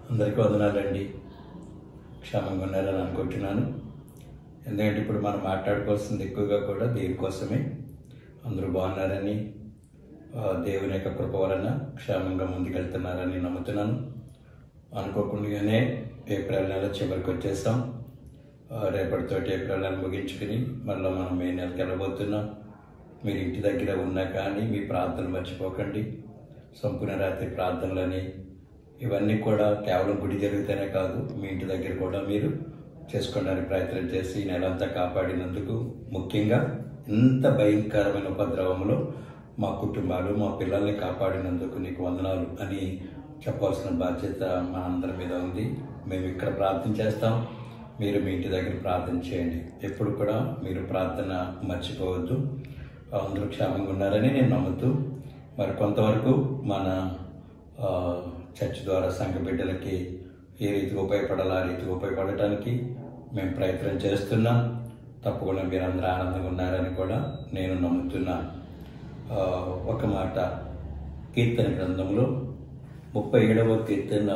అందరికీ వందనాలండి. క్షేమంగా ఉన్నారని అనుకుంటున్నాను. ఎందుకంటే ఇప్పుడు మనం మాట్లాడుకోవాల్సింది ఎక్కువగా కూడా దీనికోసమే. అందరూ బాగున్నారని, దేవుని యొక్క కృప వలన క్షేమంగా ముందుకెళ్తున్నారని నమ్ముతున్నాను. అనుకోకుండానే ఏప్రిల్ నెల చివరికి వచ్చేసాం. రేపటితోటి ఏప్రిల్ నెల ముగించుకుని మళ్ళీ మనం మే నెలకి వెళ్ళబోతున్నాం. మీరు ఇంటి దగ్గర ఉన్నా కానీ మీ ప్రార్థనలు మర్చిపోకండి. సంపూర్ణ రాత్రి ప్రార్థనలని ఇవన్నీ కూడా కేవలం గుడి జరిగితేనే కాదు, మీ ఇంటి దగ్గర కూడా మీరు చేసుకోవడానికి ప్రయత్నం చేసి ఈ నెలంతా కాపాడినందుకు, ముఖ్యంగా ఇంత భయంకరమైన ఉపద్రవంలో మా కుటుంబాలు మా పిల్లల్ని కాపాడినందుకు నీకు వందనాలు అని చెప్పాల్సిన బాధ్యత మా అందరి మీద ఉంది. మేము ఇక్కడ ప్రార్థన చేస్తాం, మీరు మీ ఇంటి దగ్గర ప్రార్థన చేయండి. ఎప్పుడు కూడా మీరు ప్రార్థన మర్చిపోవద్దు. అందరూ క్షేమంగా ఉన్నారని నేను నమ్ముతూ, మరి కొంతవరకు మన చర్చ్ ద్వారా సంఘ బిడ్డలకి ఏ రీతిగా ఉపయోగపడాలో ఆ రీతిగా ఉపయోగపడటానికి మేము ప్రయత్నం చేస్తున్నాం. తప్పకుండా మీరు అందరూ ఆనందంగా ఉన్నారని కూడా నేను నమ్ముతున్నాను. ఒక మాట, కీర్తన గ్రంథంలో 37వ కీర్తన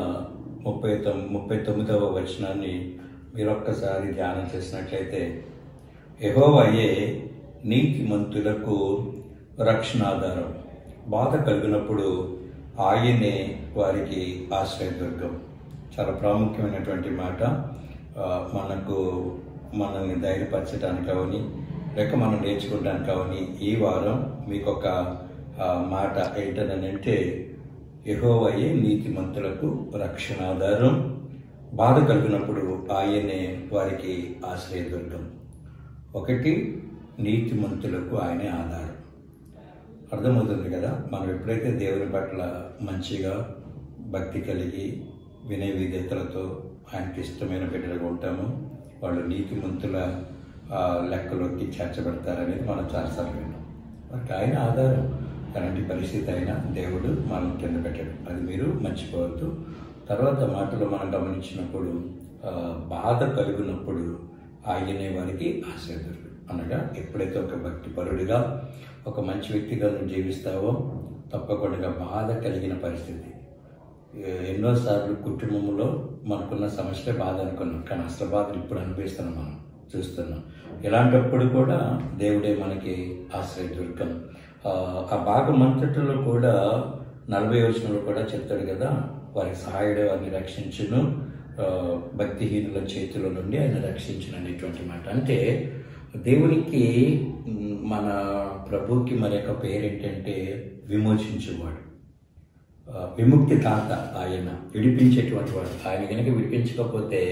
39వ వచనాన్ని మీరు ఒక్కసారి ధ్యానం చేసినట్లయితే, యెహోవాయే నీతిమంతులకు రక్షణాధారం, బాధ కలిగినప్పుడు ఆయనే వారికి ఆశ్రయదుర్గం. చాలా ప్రాముఖ్యమైనటువంటి మాట. మనల్ని ధైర్యపరచడానికి అవని, లేక మనం నేర్చుకోవడానికి అవని ఈ వారం మీకు ఒక మాట ఏంటనంటే, యెహోవాయే నీతిమంతులకు రక్షణాధారం, బాధ కలిగినప్పుడు ఆయనే వారికి ఆశ్రయదుర్గం. ఒకటి, నీతిమంతులకు ఆయనే ఆధారం. అర్థమవుతుంది కదా. మనం ఎప్పుడైతే దేవుని పట్ల మంచిగా భక్తి కలిగి వినయ విధేయతలతో ఆయనకి ఇష్టమైన బిడ్డలుగా ఉంటామో వాళ్ళు నీతిమంతుల లెక్కలోకి చేర్చబడతారనేది మనం చాలాసార్లు విన్నాం. వారికి ఆయన ఆధారం. అలాంటి పరిస్థితి అయినా దేవుడు మనం కింద పెట్టాడు, అది మీరు మర్చిపోవద్దు. తర్వాత మాటలో మనం గమనించినప్పుడు, బాధ కలిగినప్పుడు ఆయనే వారికి ఆశ్రయదుర్గం అనగా, ఎప్పుడైతే ఒక భక్తి పరుడిగా ఒక మంచి వ్యక్తిగా నువ్వు జీవిస్తావో తప్పకుండా బాధ కలిగిన పరిస్థితి. ఎన్నోసార్లు కుటుంబంలో మనకున్న సమస్యలే బాధ అనుకున్నాం, కానీ అసలు బాధలు ఇప్పుడు అనుభవిస్తున్నాం, మనం చూస్తున్నాం. ఇలాంటప్పుడు కూడా దేవుడే మనకి ఆశ్రయదుర్గం. ఆ భాగం అంతటిలో కూడా 40వ వచనంలో కూడా చెప్తాడు కదా, వారికి సహాయుడే వారిని రక్షించును, భక్తిహీనుల చేతిలో నుండి ఆయన రక్షించును అనేటువంటి మాట. అంటే దేవునికి, మన ప్రభుకి మరి యొక్క పేరు ఏంటంటే విమోచించేవాడు, విముక్తి తాత. ఆయన విడిపించేటువంటి వాడు. ఆయన కనుక విడిపించకపోతే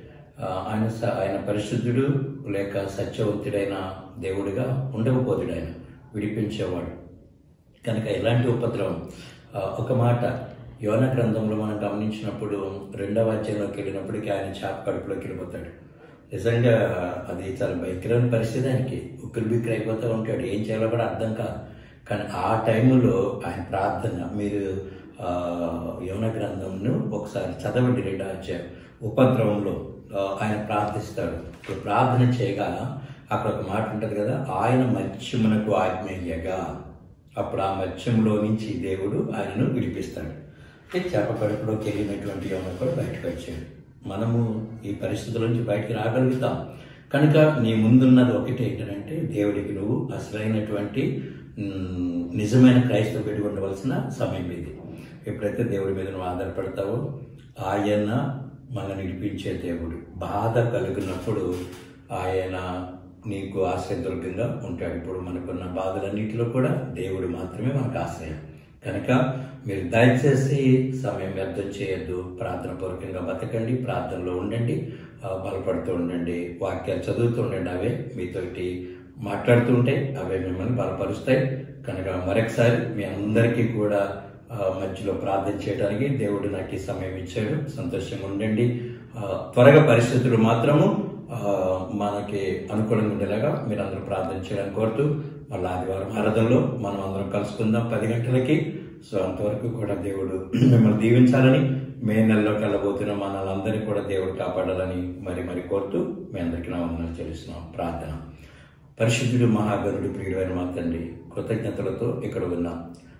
ఆయన పరిశుద్ధుడు లేక సత్యవంతుడైన దేవుడిగా ఉండకపోతాడు. ఆయన విడిపించేవాడు కనుక ఎలాంటి ఉపద్రవం. ఒక మాట యోనా గ్రంథంలో మనం గమనించినప్పుడు 2వ అధ్యాయంలోకి వెళ్ళినప్పటికీ ఆయన చేప కడుపులోకి వెళ్ళిపోతాడు. నిజంగా అది చాలా భయంకరమైన పరిస్థితి. ఆయనకి ఉక్కిరి బిక్కిరి అయిపోతూ ఉంటాడు, ఏం చేయాలో కూడా అర్థం కాదు. కానీ ఆ టైంలో ఆయన ప్రార్థన, మీరు యోనా గ్రంథంను ఒకసారి చదవండి, 2వ అధ్యాయం. ఉపద్రవంలో ఆయన ప్రార్థిస్తాడు. ఇప్పుడు ప్రార్థన చేయగా అక్కడ ఒక మాట ఉంటుంది కదా, ఆయన మత్స్యమునకు ఆజ్ఞయ్యగా, అప్పుడు ఆ మత్స్యంలో నుంచి దేవుడు ఆయనను విడిపిస్తాడు. చేప కడుపులోకి వెళ్ళినటువంటి యోనా కూడా బయటకు వచ్చాడు. మనము ఈ పరిస్థితుల నుంచి బయటికి రాగలుగుతాం. కనుక నీ ముందున్నది ఒకటి ఏంటంటే, దేవుడికి నువ్వు అసలైనటువంటి నిజమైన క్రైస్తవ పెట్టి ఉండవలసిన సమయం ఇది. ఎప్పుడైతే దేవుడి మీద నువ్వు ఆధారపడతావో ఆయన మనల్ని విడిపించే దేవుడు. బాధ కలిగినప్పుడు ఆయన నీకు ఆశ్రయదుర్గంగా ఉంటాడు. ఇప్పుడు మనకున్న బాధలన్నింటిలో కూడా దేవుడు మాత్రమే మనకు ఆశ్రయం. కనుక మీరు దయచేసి సమయం వ్యర్థం చేయొద్దు. ప్రార్థన పూర్వకంగా బతకండి, ప్రార్థనలో ఉండండి, బలపడుతూ ఉండండి, వాక్యాలు చదువుతూ ఉండండి. అవే మీతోటి మాట్లాడుతూ ఉంటే అవే మిమ్మల్ని బలపరుస్తాయి. కనుక మరొకసారి మీ అందరికీ కూడా మధ్యలో ప్రార్థన చేయడానికి దేవుడు నాకు ఈ సమయం ఇచ్చాడు. సంతోషంగా ఉండండి. త్వరగా పరిస్థితులు మాత్రము మనకి అనుకూలంగా ఉండేలాగా మీరు అందరూ ప్రార్థన చేయడానికి కోరుతూ, మళ్ళీ ఆదివారం ఆరాధనలో మనం అందరం కలుసుకుందాం 10 గంటలకి. సో అంతవరకు కూడా దేవుడు మిమ్మల్ని దీవించాలని, మే నెలలోకి వెళ్ళబోతున్న మనల్ని కూడా దేవుడు కాపాడాలని మరి కోరుతూ మీ అందరికీ నా వందనాలు చెల్లిస్తున్నాం. ప్రార్థన. పరిశుద్ధుడు, మహాగణుడు, ప్రియుడైన మా తండ్రి, కృతజ్ఞతలతో ఇక్కడ ఉన్నాం.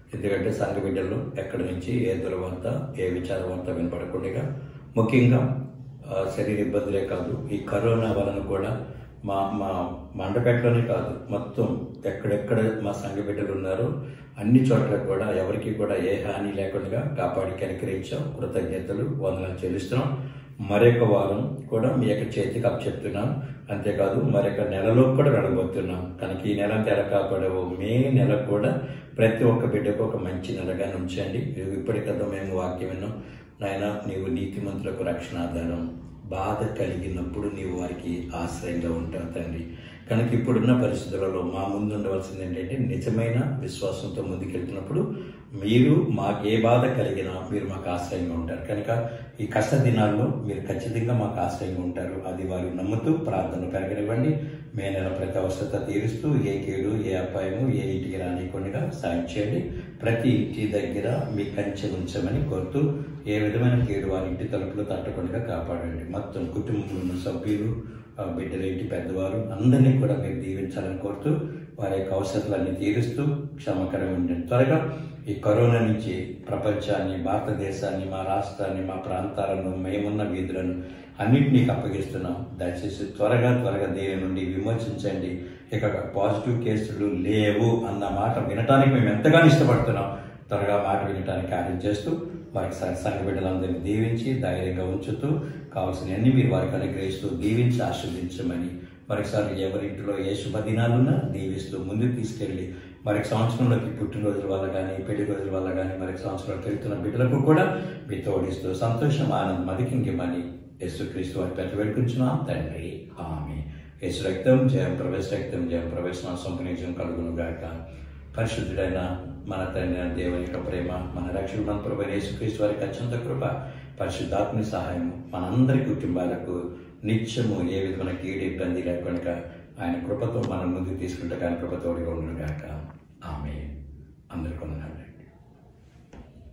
ఎందుకంటే సంఘ బిడ్డలు ఎక్కడి నుంచి ఏ దురవంత ఏ విచారవంత వినపడకుండా ముఖ్యంగా శరీర ఇబ్బందులే కాదు, ఈ కరోనా వలన కూడా మా మా మండపేటలోనే కాదు, మొత్తం ఎక్కడెక్కడ మా సంఘ బిడ్డలు ఉన్నారో అన్ని చోట్ల కూడా ఎవరికి కూడా ఏ హాని లేకుండా కాపాడి కనికరించాం. కృతజ్ఞతలు వందనాలు చెల్లిస్తున్నాం. మరొక వారం కూడా మీ యొక్క చేతికి అప్పచెప్తున్నాం. అంతేకాదు మరొక నెలలో కూడా వెళ్ళబోతున్నాం. కనుక ఈ నెల ఎలా కాపాడవో మే నెల కూడా ప్రతి ఒక్క బిడ్డకు ఒక మంచి నెలగా ఉంచండి. ఇప్పటికదా మేము వాక్యం విన్నాం, నాయన నీవు నీతిమంతులకు రక్షణ ఆధారం, బాధ కలిగినప్పుడు నీవు వారికి ఆశ్రయంగా ఉంటావు తండ్రి. కనుక ఇప్పుడున్న పరిస్థితులలో మా ముందు ఉండవలసింది ఏంటంటే నిజమైన విశ్వాసంతో ముందుకెళ్తున్నప్పుడు మీరు మాకు ఏ బాధ కలిగినా మీరు మాకు ఆశ్రయంగా ఉంటారు. కనుక ఈ కష్ట దినాల్లో మీరు ఖచ్చితంగా మాకు ఆశ్రయంగా ఉంటారు. అది వారు నమ్ముతూ ప్రార్థన పెరగనివ్వండి. మే నెల ప్రతి అవసరత తీరుస్తూ ఏ కీడు ఏ అపాయము ఏ ఇంటికి రానికుండా సాయం చేయండి. ప్రతి ఇంటి దగ్గర మీ కంచె ఉంచమని కోరుతూ ఏ విధమైన కీడు వారి ఇంటి తలుపులు తట్టకుండా కాపాడండి. మొత్తం కుటుంబంలో ఉన్న సభ్యులు, బిడ్డల ఇంటి పెద్దవారు అందరినీ కూడా మీరు దీవించాలని కోరుతూ వారి యొక్క అవసరాలన్నీ తీరుస్తూ క్షమకరంగా ఉండండి. త్వరగా ఈ కరోనా నుంచి ప్రపంచాన్ని, భారతదేశాన్ని, మా రాష్ట్రాన్ని, మా ప్రాంతాలను, మేమున్న వీధులను అన్నింటినీ అప్పగిస్తున్నాం. దయచేసి త్వరగా దీని నుండి విమోచించండి. ఇక పాజిటివ్ కేసులు లేవు అన్న మాట వినటానికి మేము ఎంతగానో ఇష్టపడుతున్నాం. త్వరగా మాట వినటానికి కార్యం చేస్తూ వారికి సంఘ బిడ్డలందరినీ దీవించి ధైర్యంగా ఉంచుతూ కావాల్సినవన్నీ మీరు వారికి అనుగ్రహిస్తూ దీవించి ఆశీర్వదించమని మరొకసారి ఎవరింటిలో ఏ శుభదినాలున్నా దీవిస్తూ ముందుకు తీసుకెళ్లి మరొక సంవత్సరంలోకి పుట్టినరోజుల వల్ల కానీ పెళ్లి రోజుల వల్ల కానీ మరొక సంవత్సరంలోకి వెళ్తున్న బిడ్డలకు కూడా మీ తోడిస్తూ సంతోషం ఆనందం అధికంగిమని యేసుక్రీస్తు వారి పెద్ద వేడుకుంటున్నాం తండ్రి. ఆమేన్. యేసు రక్తం జయం ప్రవేశ రక్తం జయం ప్రవేశం సంపూర్ణ కలుగును గాక. పరిశుద్ధుడైన మన తండ్రి దేవుని యొక్క ప్రేమ, మన రక్షణ మన ప్రభు యేసుక్రీస్తు వారికి అత్యంత కృప, పరిశుద్ధాత్మ సహాయము మనందరి కుటుంబాలకు నిత్యము ఏ విధమైన కీడు ఇబ్బంది లేకుండా ఆయన కృపతో మనం ముందుకు తీసుకుంటే ఆయన కృపతోడిగా ఉండును గాక.